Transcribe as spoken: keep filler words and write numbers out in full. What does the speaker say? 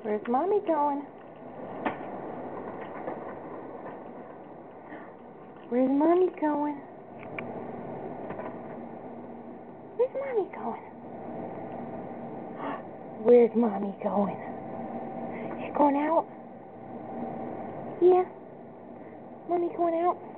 Where's Mommy going? Where's Mommy going? Where's Mommy going? Where's Mommy going? She's going out? Yeah. Mommy going out?